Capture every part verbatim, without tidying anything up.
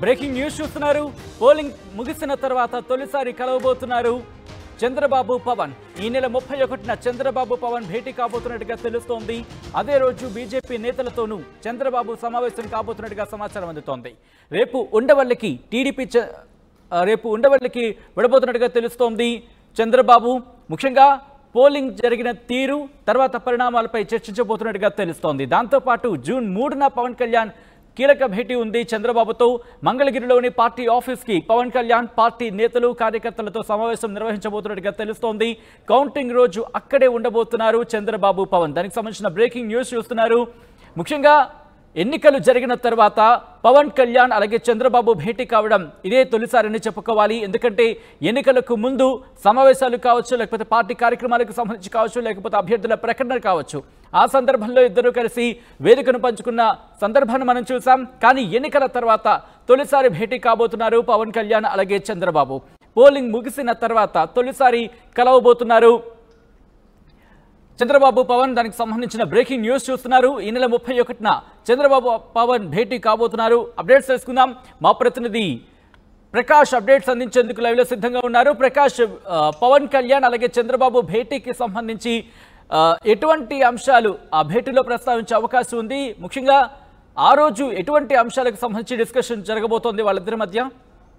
Breaking news చూస్తున్నారు. Polling ముగిసిన తర్వాత తొలిసారి కలవబోతున్నారు చంద్రబాబు పవన్. ఈ నెల ముప్పై ఒకటిన చంద్రబాబు పవన్ భేటీ కాబోతున్నట్టుగా తెలుస్తోంది. అదే రోజు బీజేపీ నేతలతోనూ చంద్రబాబు సమావేశం కాబోతున్నట్టుగా సమాచారం అందుతోంది. రేపు ఉండవల్లికి టీడీపీ రేపు ఉండవల్లికి విడబోతున్నట్టుగా తెలుస్తోంది చంద్రబాబు. ముఖ్యంగా పోలింగ్ జరిగిన తీరు తర్వాత పరిణామాలపై చర్చించబోతున్నట్టుగా తెలుస్తోంది. దాంతోపాటు జూన్ మూడున పవన్ కళ్యాణ్ కీలక భేటీ ఉంది చంద్రబాబుతో. మంగళగిరిలోని పార్టీ ఆఫీస్కి పవన్ కళ్యాణ్ పార్టీ నేతలు కార్యకర్తలతో సమావేశం నిర్వహించబోతున్నట్టుగా తెలుస్తోంది. కౌంటింగ్ రోజు అక్కడే ఉండబోతున్నారు చంద్రబాబు పవన్. దానికి సంబంధించిన బ్రేకింగ్ న్యూస్ చూస్తున్నారు. ముఖ్యంగా ఎన్నికలు జరిగిన తర్వాత పవన్ కళ్యాణ్ అలాగే చంద్రబాబు భేటీ కావడం ఇదే తొలిసారని చెప్పుకోవాలి. ఎందుకంటే ఎన్నికలకు ముందు సమావేశాలు కావచ్చు, లేకపోతే పార్టీ కార్యక్రమాలకు సంబంధించి కావచ్చు, లేకపోతే అభ్యర్థుల ప్రకటన కావచ్చు, ఆ సందర్భంలో ఇద్దరు కలిసి వేదికను పంచుకున్న సందర్భాన్ని మనం చూసాం. కానీ ఎన్నికల తర్వాత తొలిసారి భేటీ కాబోతున్నారు పవన్ కళ్యాణ్ అలాగే చంద్రబాబు. పోలింగ్ ముగిసిన తర్వాత తొలిసారి కలవబోతున్నారు చంద్రబాబు పవన్. దానికి సంబంధించిన బ్రేకింగ్ న్యూస్ చూస్తున్నారు. ఈ నెల ముప్పై ఒకటిన చంద్రబాబు పవన్ భేటీ కాబోతున్నారు. అప్డేట్స్ తెలుసుకుందాం. మా ప్రతినిధి ప్రకాష్ అప్డేట్స్ అందించేందుకు లైవ్లో సిద్ధంగా ఉన్నారు. ప్రకాష్, పవన్ కళ్యాణ్ అలాగే చంద్రబాబు భేటీకి సంబంధించి ఎటువంటి అంశాలు ఆ భేటీలో ప్రస్తావించే అవకాశం ఉంది? ముఖ్యంగా ఆ రోజు ఎటువంటి అంశాలకు సంబంధించి డిస్కషన్ జరగబోతోంది వాళ్ళిద్దరి మధ్య?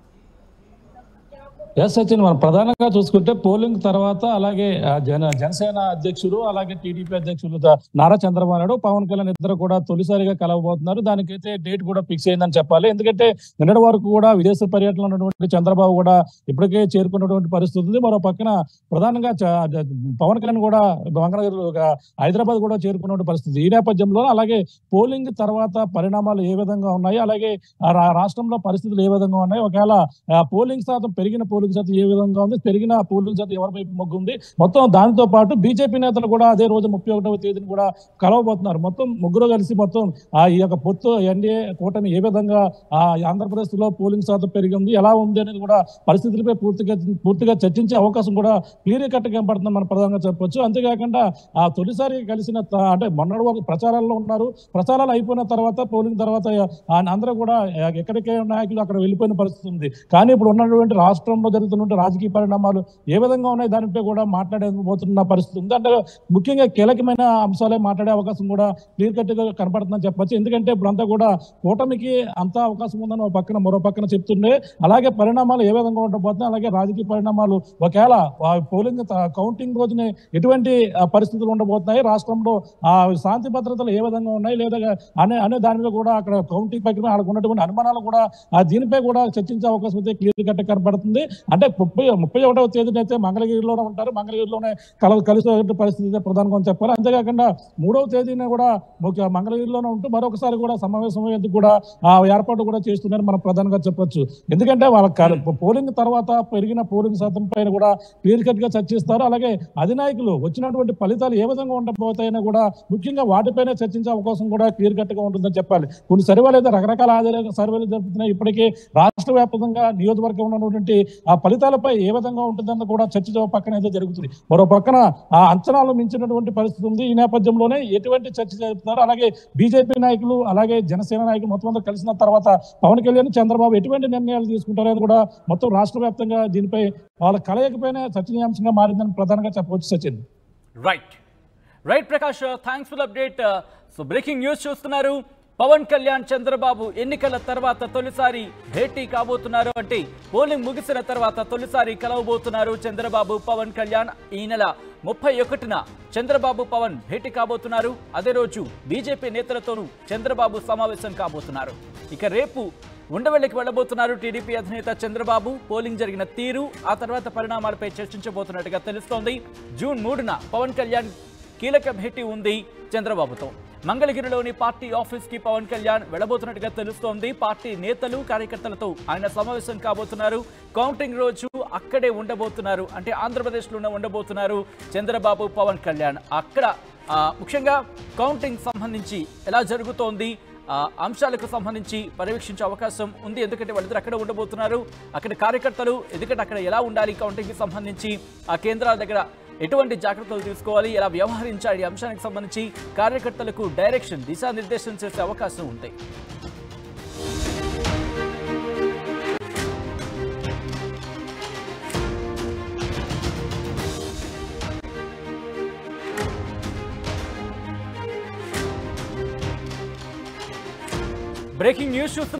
ఎస్ సచిన్, మనం ప్రధానంగా చూసుకుంటే పోలింగ్ తర్వాత అలాగే జన జనసేన అధ్యక్షుడు అలాగే టీడీపీ అధ్యక్షులు నారా చంద్రబాబు నాయుడు పవన్ కళ్యాణ్ ఇద్దరు కూడా తొలిసారిగా కలవబోతున్నారు. దానికైతే డేట్ కూడా ఫిక్స్ అయిందని చెప్పాలి. ఎందుకంటే నిన్నటి వరకు కూడా విదేశ పర్యటనలో ఉన్నటువంటి చంద్రబాబు కూడా ఇప్పటికే చేరుకున్నటువంటి పరిస్థితి ఉంది. మరో పక్కన ప్రధానంగా పవన్ కళ్యాణ్ కూడా మంగళగిరి హైదరాబాద్ కూడా చేరుకున్న పరిస్థితి. ఈ నేపథ్యంలో అలాగే పోలింగ్ తర్వాత పరిణామాలు ఏ విధంగా ఉన్నాయి, అలాగే రాష్ట్రంలో పరిస్థితులు ఏ విధంగా ఉన్నాయి, ఒకవేళ పోలింగ్ శాతం పెరిగిన పోలింగ్ శాతం ఏ విధంగా ఉంది, పెరిగిన పోలింగ్ శాతం ఎవరి వైపు మొగ్గు ఉంది, మొత్తం దానితో పాటు బీజేపీ నేతలు కూడా అదే రోజు ముప్పై ఒకటవ తేదీని కూడా కలవబోతున్నారు. మొత్తం ముగ్గురు కలిసి మొత్తం ఆ ఈ యొక్క పొత్తు ఎన్డీఏ కూటమి ఏ విధంగా ఆ ఆంధ్రప్రదేశ్ లో పోలింగ్ శాతం పెరిగింది, ఎలా ఉంది అనేది కూడా పరిస్థితులపై పూర్తిగా పూర్తిగా చర్చించే అవకాశం కూడా క్లియర్ కట్ కనపడుతుంది మనం ప్రధానంగా చెప్పొచ్చు. అంతేకాకుండా ఆ తొలిసారి కలిసిన అంటే మొన్నటి వరకు ప్రచారాల్లో ఉన్నారు. ప్రచారాలు అయిపోయిన తర్వాత పోలింగ్ తర్వాత అందరూ కూడా ఎక్కడికే నాయకులు అక్కడ వెళ్ళిపోయిన పరిస్థితి ఉంది. కానీ ఇప్పుడు ఉన్నటువంటి రాష్ట్రంలో జరుగుతున్న రాజకీయ పరిణామాలు ఏ విధంగా ఉన్నాయి దానిపై కూడా మాట్లాడబోతున్న పరిస్థితి ఉంది. అంటే ముఖ్యంగా కీలకమైన అంశాలే మాట్లాడే అవకాశం కూడా క్లియర్ కట్ గా కనపడుతుందని చెప్పొచ్చు. ఎందుకంటే ఇప్పుడంతా కూడా కూటమికి అంతా అవకాశం ఉందని ఒక పక్కన మరో పక్కన చెప్తుండే, అలాగే పరిణామాలు ఏ విధంగా ఉండబోతున్నాయి, అలాగే రాజకీయ పరిణామాలు ఒకవేళ పోలింగ్ కౌంటింగ్ రోజునే ఎటువంటి పరిస్థితులు ఉండబోతున్నాయి, రాష్ట్రంలో ఆ శాంతి భద్రతలు ఏ విధంగా ఉన్నాయి లేదా అనే అనే దాని మీద కూడా అక్కడ కౌంటింగ్ ప్రక్రియ అక్కడ ఉన్నటువంటి అనుమానాలు కూడా దీనిపై కూడా చర్చించే అవకాశం అయితే క్లియర్ కట్ కనపడుతుంది. అంటే ముప్పై ముప్పై ఒకటవ తేదీన అయితే మంగళగిరిలోనే ఉంటారు. మంగళగిరిలోనే కల కలిసే పరిస్థితి ప్రధానంగా చెప్పారు. అంతేకాకుండా మూడవ తేదీన కూడా మంగళగిరిలోనే ఉంటూ మరొకసారి కూడా సమావేశం అయ్యేందుకు కూడా ఆ ఏర్పాటు కూడా చేస్తున్నారు మనం ప్రధానంగా చెప్పొచ్చు. ఎందుకంటే వాళ్ళ పోలింగ్ తర్వాత పెరిగిన పోలింగ్ శాతం పైన కూడా క్లియర్ కట్ గా చర్చిస్తారు. అలాగే అధినాయకులు వచ్చినటువంటి ఫలితాలు ఏ విధంగా ఉండబోతాయని కూడా ముఖ్యంగా వాటిపైన చర్చించే అవకాశం కూడా క్లియర్ కట్ గా ఉంటుందని చెప్పాలి. కొన్ని సర్వేలు అయితే రకరకాల ఆధార సర్వేలు జరుపుతున్నాయి. ఇప్పటికే రాష్ట్ర వ్యాప్తంగా నియోజకవర్గంలో ఉన్నటువంటి ఆ ఫలితాలపై ఏ విధంగా ఉంటుందన్న కూడా చర్చ పక్కన అయితే జరుగుతుంది. మరో పక్కన ఆ అంచనాలు మించినటువంటి పరిస్థితి ఉంది. ఈ నేపథ్యంలోనే ఎటువంటి చర్చ జరుపుతున్నారు, అలాగే బీజేపీ నాయకులు అలాగే జనసేన నాయకులు మొత్తం అంతా కలిసిన తర్వాత పవన్ కళ్యాణ్ చంద్రబాబు ఎటువంటి నిర్ణయాలు తీసుకుంటారని కూడా మొత్తం రాష్ట్ర వ్యాప్తంగా దీనిపై వాళ్ళ కలయికపైన చర్చనీయాంశంగా మారిందని ప్రధానంగా చెప్పవచ్చు. Sachin, right right Prakash, thanks for update. So breaking news చూస్తున్నారు. పవన్ కళ్యాణ్ చంద్రబాబు ఎన్నికల తర్వాత తొలిసారి భేటీ కాబోతున్నారు. అంటే పోలింగ్ ముగిసిన తర్వాత తొలిసారి కలవబోతున్నారు చంద్రబాబు పవన్ కళ్యాణ్. ఈ నెల ముప్పై ఒకటిన చంద్రబాబు పవన్ భేటీ కాబోతున్నారు. అదే రోజు బీజేపీ నేతలతోనూ చంద్రబాబు సమావేశం కాబోతున్నారు. ఇక రేపు ఉండవల్లికి వెళ్లబోతున్నారు టీడీపీ అధినేత చంద్రబాబు. పోలింగ్ జరిగిన తీరు ఆ తర్వాత పరిణామాలపై చర్చించబోతున్నట్టుగా తెలుస్తోంది. జూన్ మూడున పవన్ కళ్యాణ్ కీలక భేటీ ఉంది చంద్రబాబుతో. మంగళగిరిలోని పార్టీ ఆఫీస్ కి పవన్ కళ్యాణ్ వెళ్లబోతున్నట్టుగా తెలుస్తోంది. పార్టీ నేతలు కార్యకర్తలతో ఆయన సమావేశం కాబోతున్నారు. కౌంటింగ్ రోజు అక్కడే ఉండబోతున్నారు. అంటే ఆంధ్రప్రదేశ్లోనే ఉండబోతున్నారు చంద్రబాబు పవన్ కళ్యాణ్. అక్కడ ముఖ్యంగా కౌంటింగ్ సంబంధించి ఎలా జరుగుతోంది అంశాలకు సంబంధించి పర్యవేక్షించే అవకాశం ఉంది. ఎందుకంటే వాళ్ళిద్దరు అక్కడ ఉండబోతున్నారు. అక్కడ కార్యకర్తలు ఎందుకంటే అక్కడ ఎలా ఉండాలి, కౌంటింగ్ కి సంబంధించి ఆ కేంద్రాల దగ్గర ఎటువంటి జాగ్రత్తలు తీసుకోవాలి, ఎలా వ్యవహరించాలి అంశానికి సంబంధించి కార్యకర్తలకు డైరెక్షన్ దిశానిర్దేశం చేసే అవకాశం ఉంది. బ్రేకింగ్ న్యూస్ చూస్తున్నారు.